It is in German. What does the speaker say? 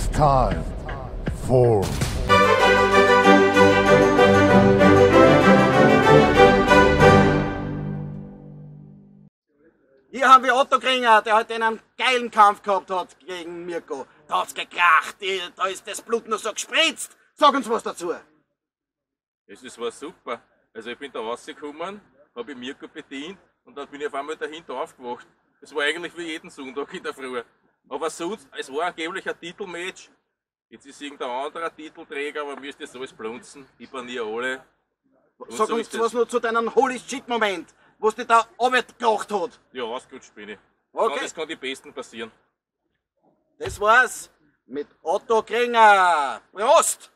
It's time for Hier haben wir Otto Kringer, der heute einen geilen Kampf gehabt hat gegen Mirko. Da hat's gekracht, da ist das Blut nur so gespritzt. Sag uns was dazu. Es war super. Also ich bin da rausgekommen, habe ich Mirko bedient und dann bin ich auf einmal dahinter aufgewacht. Es war eigentlich wie jeden Sonntag in der Früh. Aber sonst, es war angeblich ein Titelmatch. Jetzt ist irgendein anderer Titelträger, aber mir ist das alles blunzen. Ich baniere alle. Und Sag so uns ist was nur zu deinem Holy Shit Moment, wo es dich da runtergebracht hat. Ja, ausgerutscht bin ich. Okay. Ja, das kann die Besten passieren. Das war's mit Otto Kringer. Prost!